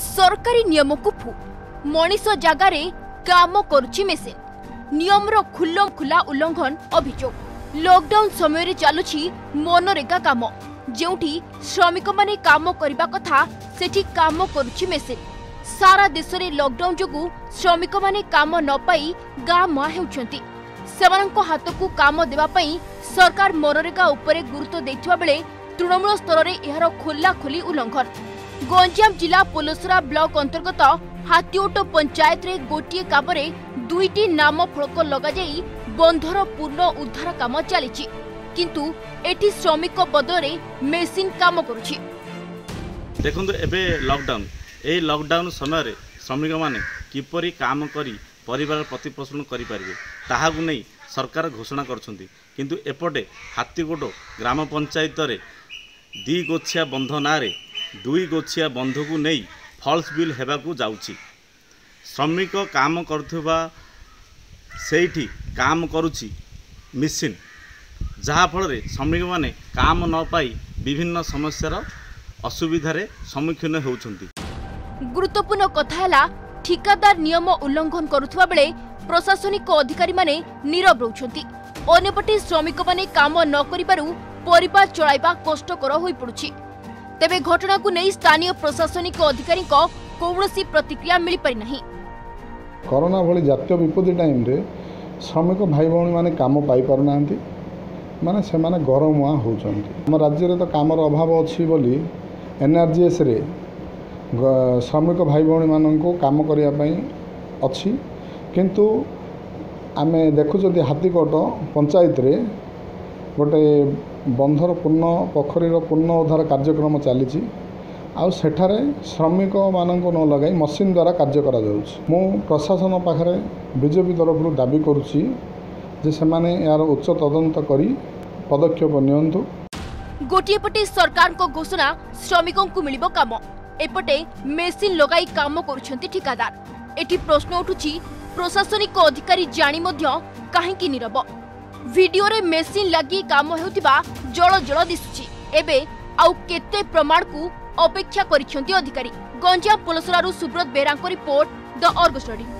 सरकारी नियम को फू मनीष जगार काम करुछि मेसिन नियमर खुल्लम खुला उल्लंघन अभियोग लॉकडाउन समय चलुछि मनरेगा काम जेउठी श्रमिक माने काम करबा कथा सेठी काम करुछि मेसिन सारा देश में लॉकडाउन जोगु श्रमिक माने काम न पाई गाँ मुआ हेउछंती सेमानंको हाथ को काम देवा पई सरकार मनरेगा उपरे गुरुत्व देथिबा बेले तृणमूल स्तर में यार खोला खोली उल्लंघन गंजाम जिला पोलसरा ब्लॉक अंतर्गत हाथीओट पंचायत रे गोटिए कामरे दुईटी नाम फलक लगा जाई बंधर पूर्ण उद्धार काम चली किंतु एटी श्रमिक बदले मेसिन काम करुछि। देखंतु एबे लॉकडाउन ए लॉकडाउन समय रे श्रमिक माने किपरि काम करी परिवार प्रतिपोषण करि परिबे ताहाकु नै सरकार घोषणा करछंती किंतु एपटे हाथीगोड ग्राम पंचायत रे दी गोछिया बंध नारे दुई गोछिया बंध को नहीं फॉल्स बिल हेबाकू जाउची श्रमिक काम करथुबा सेठी काम करुची मिसिन जहा फल रे श्रमिक माने काम न पाई विभिन्न समस्यार असुविधारे सम्मुखीन होउछंती। गुरुत्वपूर्ण कथा है ठिकादार नियम उल्लंघन करुवा बेले प्रशासनिक अधिकारी माने नीरव रहउछंती अन्यपटे श्रमिक माने काम न करिबारु परिवार चलाइबा कष्टकर होई पड़ुछि। तेबे घटना को नहीं स्थानीय प्रशासनिक अधिकारी को कौनसी प्रतिक्रिया मिल पारि नहीं। कोरोना भली जातीय विपत्ति टाइम रे श्रमिक भाई भौणी माने काम पाई पारु नांती माने से माने गरमुआ होउछंती। हम राज्य रे तो कामर अभाव अछि बोली एनआरजीएस रे श्रमिक भाई भौणी माननको काम करिया पई अछि किंतु आमे देखु जदि हाथीकोट पंचायत रे गोटे बंधर पूर्ण पोखरीर पूर्ण उद्धार कार्यक्रम चली आउ सेठारे श्रमिक माननको न लगाई मशीन द्वारा कार्य करा जाउछि। मु प्रशासन पाखरे बीजेपी तरफ दाबी करुछि जे से माने यार उच्च तदंत करी पदक्षेप नियंतु। गोटिए पटे सरकार को घोषणा श्रमिकों को मिलिबो काम एपटे मेसिन लगाई काम करुछंती ठिकादार। एठी प्रश्न उठुछि प्रशासनिक अधिकारी जानी मध्य काहेकि नीरव वीडियो रे मेसिन लगी काम हेउतिबा जळ जळ दिसुछि एबे आउ केते प्रमाण को अपेक्षा करिछंती अधिकारी। गंजाम पोलसरारू सुब्रत बेरांको रिपोर्ट द अर्गस स्टडी।